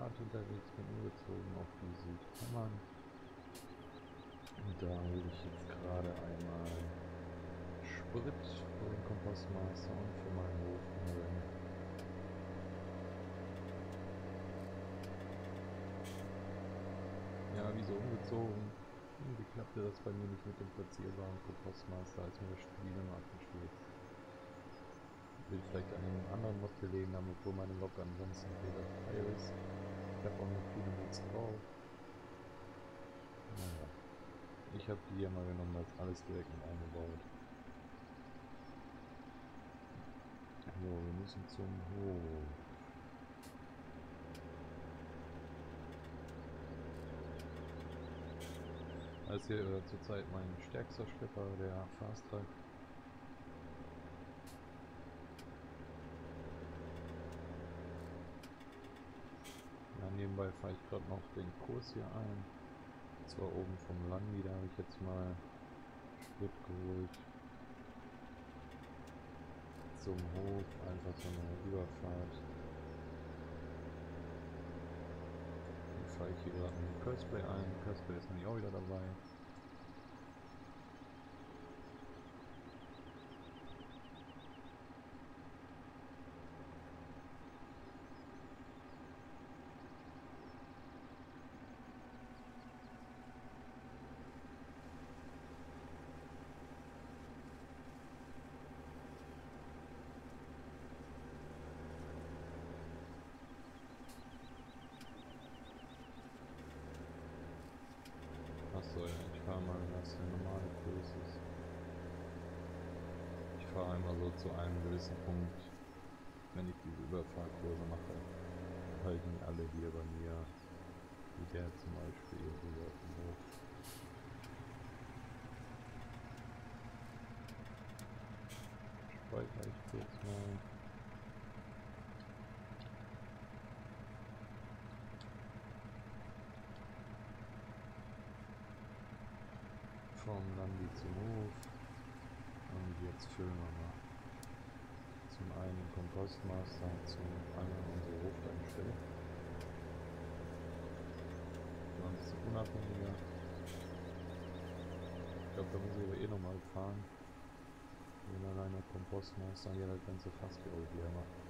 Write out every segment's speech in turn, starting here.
Fahrrad unterwegs, bin umgezogen auf die Südkammern. Und da hole ich jetzt gerade einmal Sprit für den Kompostmaster und für meinen Hof generell. Ja, wieso umgezogen? Irgendwie klappte das bei mir nicht mit dem platzierbaren Kompostmaster, als mir das Spiel im Affen stürzt. Will vielleicht an einem anderen Mod gelegen haben, obwohl meine Lok ansonsten fehlerfrei ist. Ich habe auch nicht viele Mods drauf. Naja. Ich habe die hier mal genommen, da ist alles direkt mit eingebaut. So, wir müssen zum Hof. Das ist hier zurzeit mein stärkster Schlepper, der Fast-Track. Ja, nebenbei fahre ich gerade noch den Kurs hier ein. Zwar oben vom Landi, da habe ich jetzt mal Sprit geholt. Zum Hof, einfach so eine Überfahrt. Dann fahre ich hier gerade mit Curseplay ein. Curseplay ist nämlich auch wieder dabei. Achso, ja, ich fahre mal, was der normale Kurs ist. Ich fahre einmal so zu einem gewissen Punkt, wenn ich diese Überfahrkurse mache, halten alle hier bei mir, wie der zum Beispiel hier auf dem Hof. Speichere ich kurz mal. Vom Landi zum Hof. Und jetzt füllen wir mal. Zum einen den Kompostmaster, zum anderen unsere Hoftankstelle. Sonst unabhängiger. Ich glaube, da muss ich aber eh nochmal fahren. Wenn allein der Kompostmaster hier das ganze Fass glaube ich leer macht.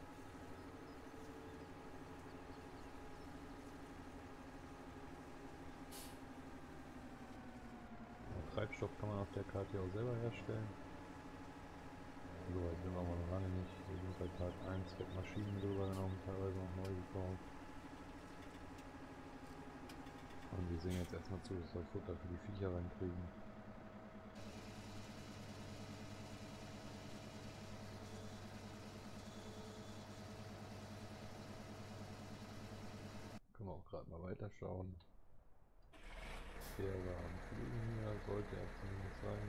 Treibstoff kann man auf der Karte auch selber herstellen. So weit sind wir aber noch lange nicht. Wir sind bei Tag 1, wird Maschinen drüber genommen, teilweise auch neu gekauft. Und wir sehen jetzt erstmal zu, dass wir Futter für die Viecher reinkriegen. Können wir auch gerade mal weiterschauen. Der war am Fliegen hier, sollte er zumindest sein.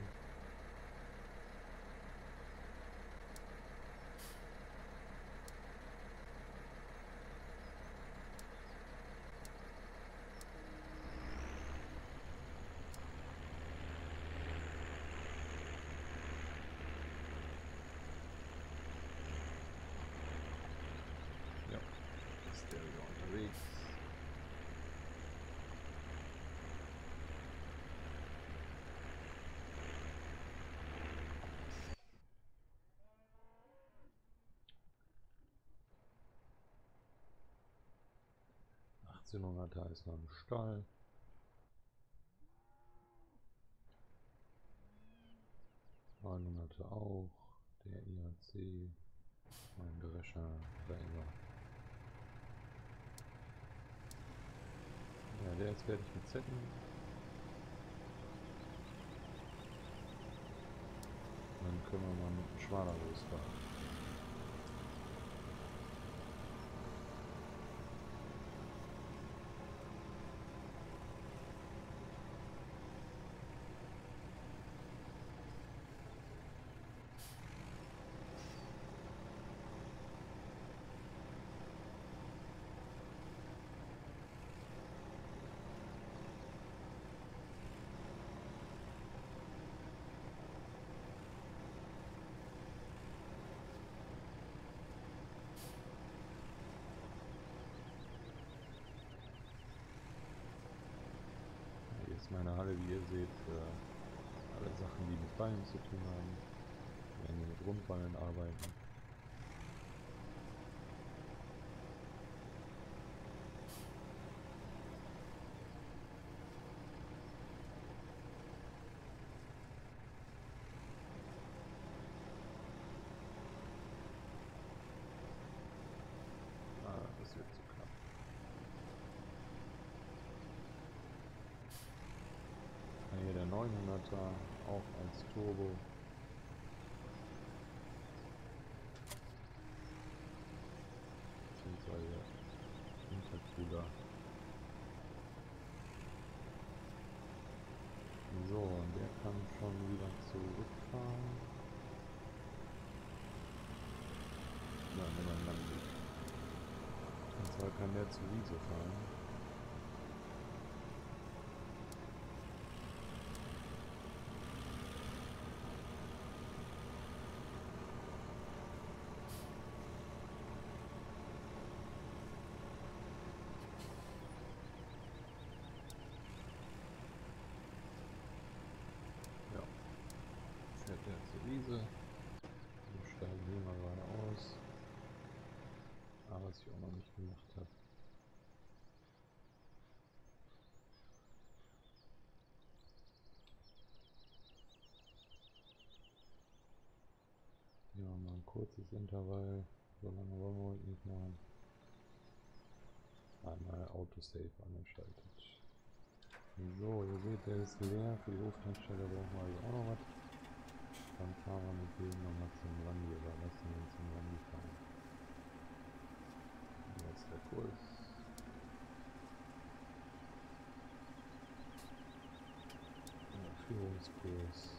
Ja, ist der wieder unterwegs. Da ist noch ein Stall. auch. Der IAC. Mein Drescher. Selber. Ja, der ist fertig mit Zetten. Dann können wir mal mit dem Schwader losfahren. meine Halle, wie ihr seht, für alle Sachen, die mit Ballen zu tun haben. Wir werden hier mit Rundballen arbeiten. Das wird so knapp. Hier der 900er, auch als Turbo. Beziehungsweise Intercooler. So, und der kann schon wieder zurückfahren. Ja, wenn er lang geht. Und zwar kann der zu Wiese fahren. Fährt der zur Wiese. Wir steigen hier mal gerade aus. Aber was ich auch noch nicht gemacht habe. Hier haben wir ein kurzes Intervall. So lange wollen wir heute nicht machen. Einmal Autosave angeschaltet. So, ihr seht, der ist leer. Für die Hoftankstelle brauchen wir also auch noch was. Dann fahren wir mit dem nochmal zum Landi oder lassen wir ihn zum Landi fahren. Hier ist der Kurs. Der Führungskurs.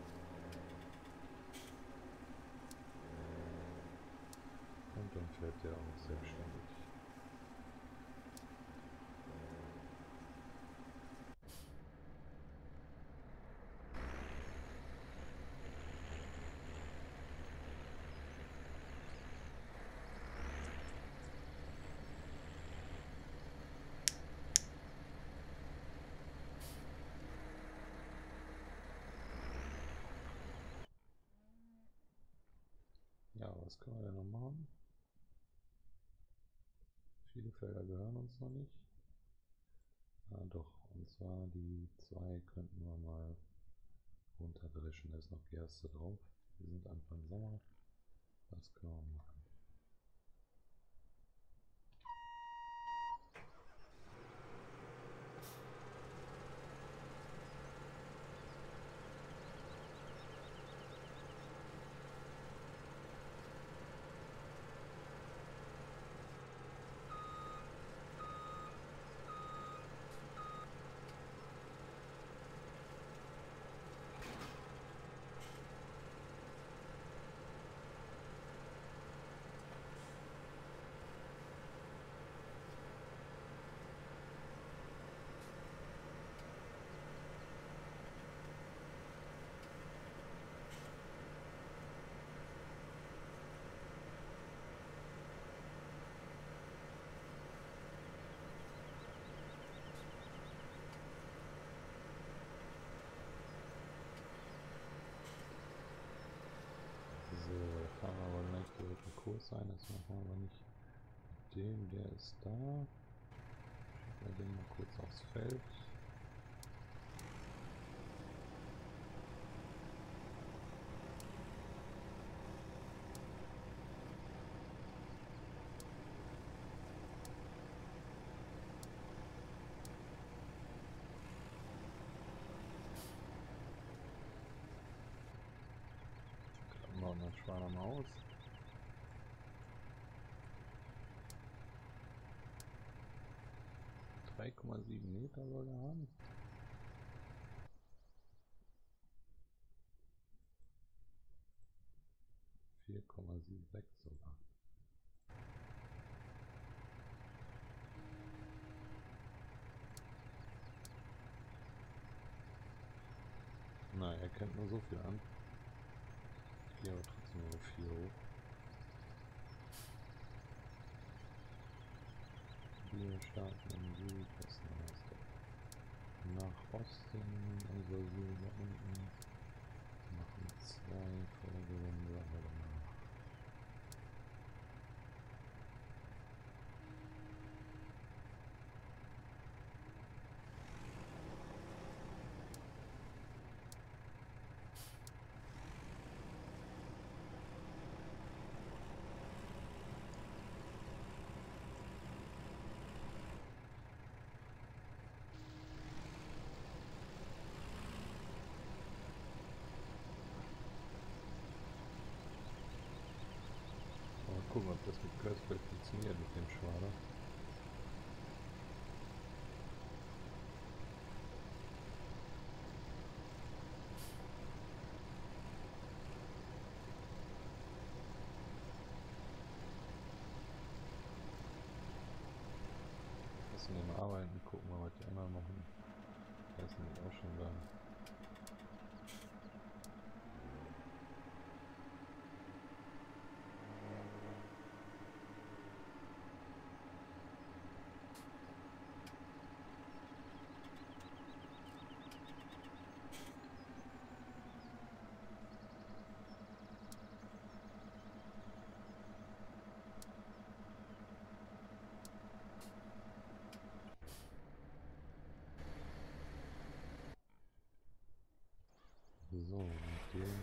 Und dann fährt der auch selbstständig. Ja, was können wir denn noch machen? Viele Felder gehören uns noch nicht. Ah, doch, und zwar die zwei könnten wir mal runterdreschen. Da ist noch Gerste drauf. Wir sind Anfang Sommer. Das können wir machen. So, fahren wir aber gleich direkt im Kurs sein. Das machen wir aber nicht mit dem. Der ist da. Schicken wir den mal kurz aufs Feld. Klappen wir das Schweiner mal aus. Meter soll er haben. (4,76) sogar. Na, er kennt nur so viel an. Ich gehe aber trotzdem nur 4 hoch. Wir starten im Südwesten. nach Osten, unser Süden nach unten. Machen 2 Vorgewände, aber danach. Mal gucken, ob das mit Kösfeld funktioniert mit dem Schwader. Müssen wir mal arbeiten, gucken wir, was die anderen machen. Der ist nämlich auch schon da. So, mit dem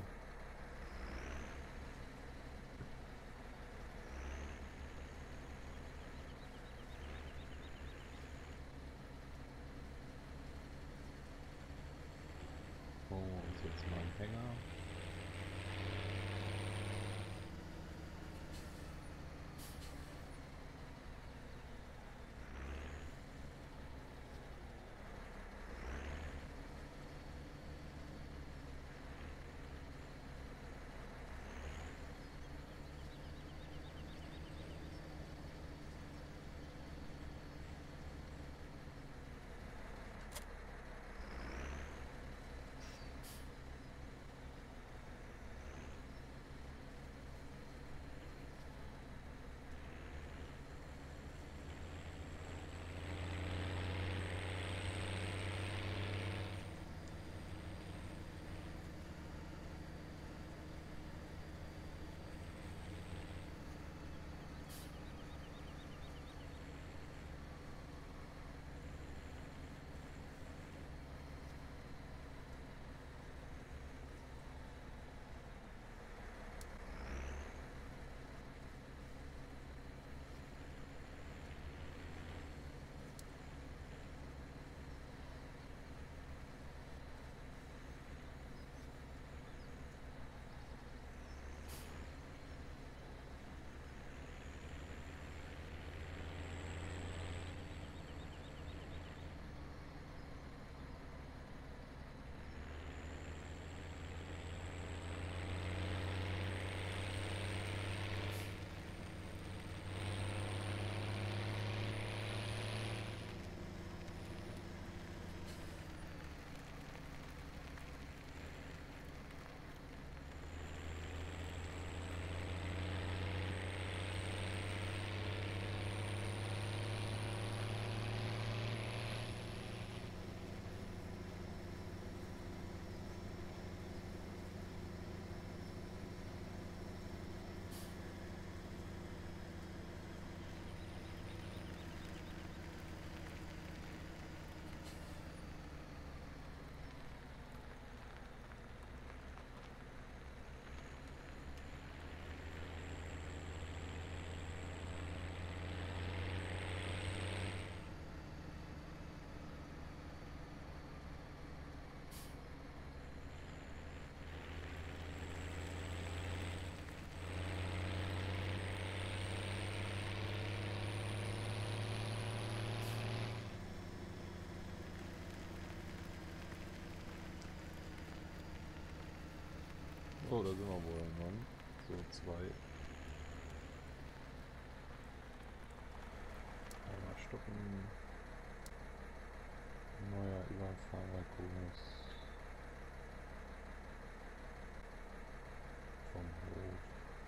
holen wir uns jetzt mal einen Hänger. Oh, da sind wir wohl irgendwann. So, 2. Einmal stoppen. Neuer Überfahrerkurs. Vom Hof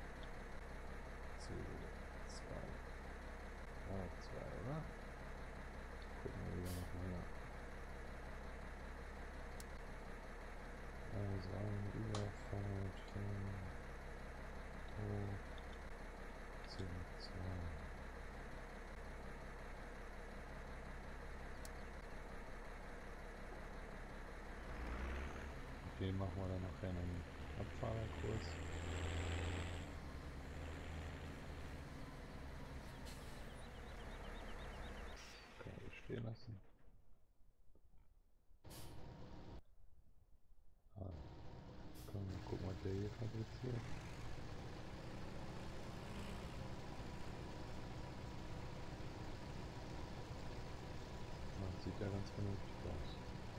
zu 2. Ah, 2, oder? Gucken wir wieder noch mehr. keinen Abfahrerkurs. Können wir stehen lassen. Können wir gucken, was der hier fabriziert. Das sieht ja ganz vernünftig aus.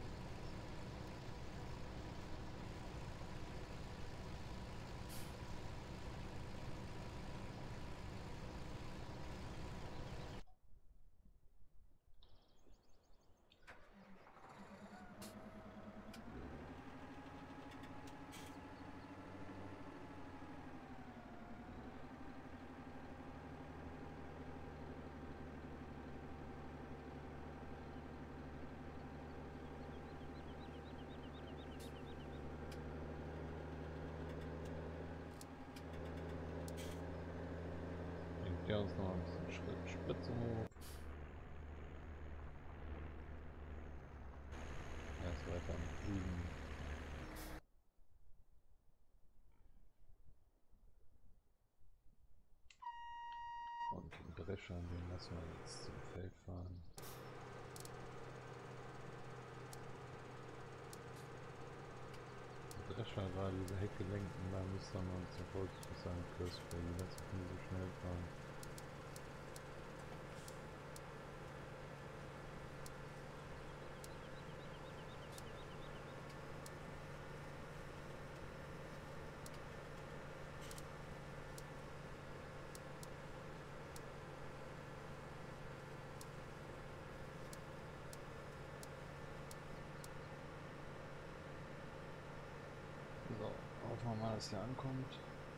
Hier uns noch ein bisschen Spritzung hoch. Erst weiter am Fliegen. Und den Drescher, den lassen wir jetzt zum Feld fahren. Der Drescher gerade diese Hecke lenken, da müsste man uns ja vorsichtig sein, Kursfeld, die letzten können so schnell fahren. So, hoffen wir mal, dass der ankommt.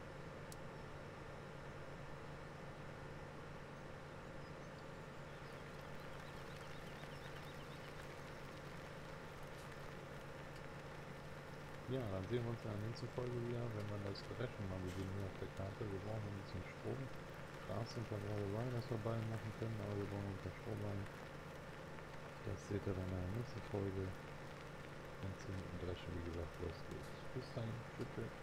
Ja, dann sehen wir uns in der nächsten Folge wieder, wenn wir das Dreschen mal beginnen hier auf der Karte. Wir brauchen ein bisschen Strom. Gras sind da gerade bei, dass wir Ballen machen können, aber wir brauchen unter Strom ein. Das seht ihr dann in der nächsten Folge, wenn es mit dem Dreschen, wie gesagt, losgeht. Bis dann, tschüss.